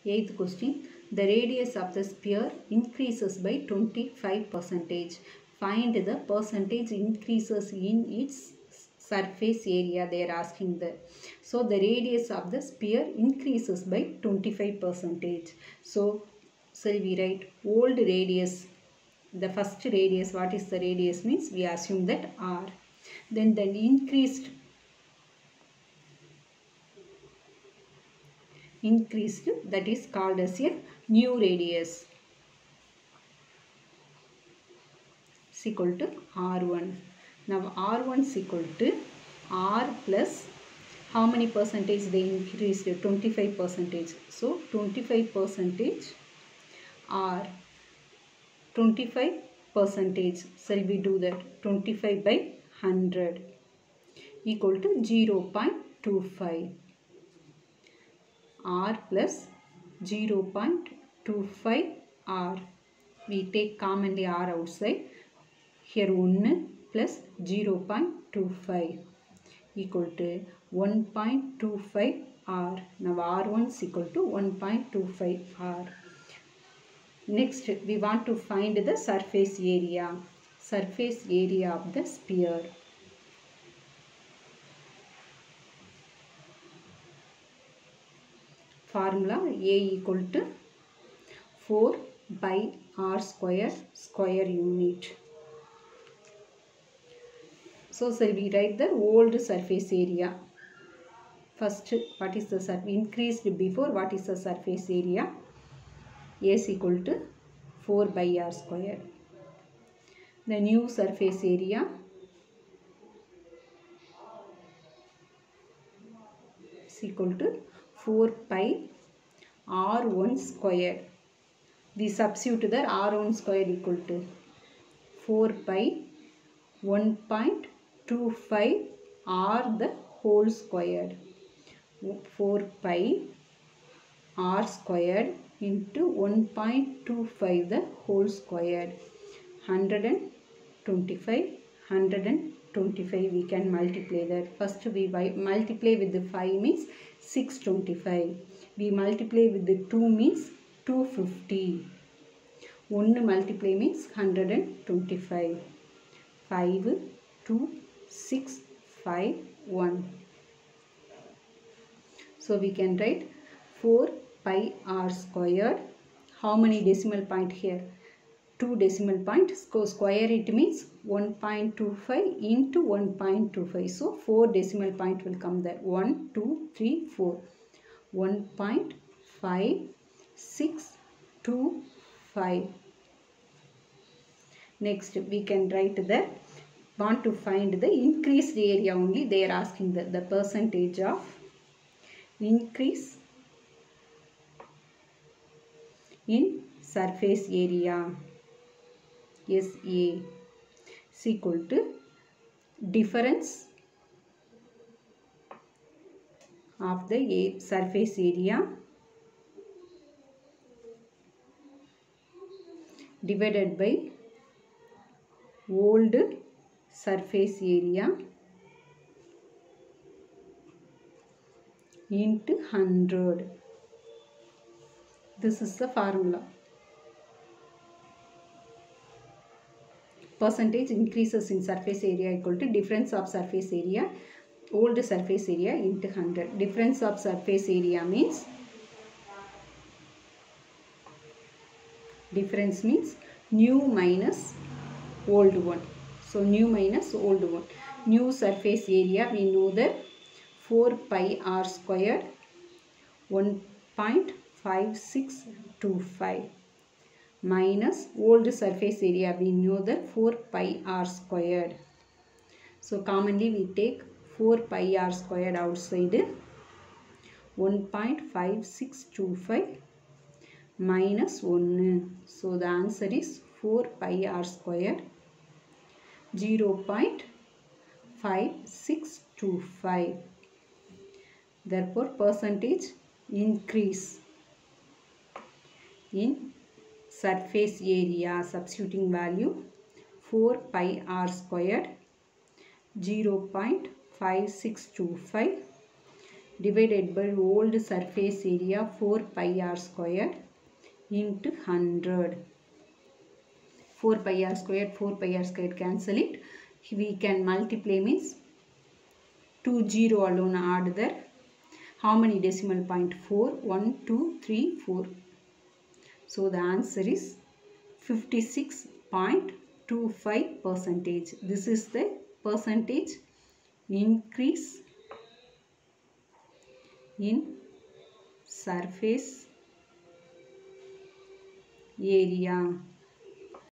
Eighth question. The radius of the sphere increases by 25%. Find the percentage increases in its surface area. They are asking the. So the radius of the sphere increases by 25%. So we write old radius. The first radius, what is the radius means? We assume that r. Then the increased that is called as a new radius is equal to r1. Now r1 is equal to r plus how many percentage they increased? 25%. So 25% r. 25%. Shall we do that? 25 by 100 equal to 0.25. r plus 0.25 r. We take commonly r outside. Here 1 plus 0.25 equal to 1.25 r. Now r1 is equal to 1.25 r. Next we want to find the surface area. Surface area of the sphere. Formula A equal to 4 by r square unit. So we write the old surface area. First, what is the surface? Increased before, what is the surface area? A is equal to 4 by r square. The new surface area is equal to 4 pi r1 square. We substitute the r1 square equal to 4 pi 1.25 r the whole squared. 4 pi r squared into 1.25 the whole squared. 125 we can multiply that. First we multiply with the 5 means 625. We multiply with the 2 means 250. 1 multiply means 125. 5, 2, 6, 5, 1. So we can write 4 pi r squared. How many decimal point here? 2 decimal point. Square it means 1.25 into 1.25. So 4 decimal point will come there. 1, 2, 3, 4. 1.565. Next we can write the want to find the increased area only. They are asking the percentage of increase in surface area. SA is equal to difference of the surface area divided by old surface area into 100. This is the formula. Percentage increases in surface area equal to difference of surface area, old surface area into 100. Difference of surface area means new minus old one. So new minus old one. New surface area we know that 4 pi r squared 1.5625 minus old surface area we know that 4 pi r squared. So commonly we take 4 pi r squared outside. 1.5625 minus 1. So the answer is 4 pi r squared 0.5625. Therefore percentage increase in surface area, substituting value 4 pi r squared 0.5625 divided by old surface area 4 pi r square into 100. 4 pi r square cancel it. We can multiply means 2 0 alone add there. How many decimal point? 4. 1, 2, 3, 4. So the answer is 56.25%. This is the percentage increase in surface area.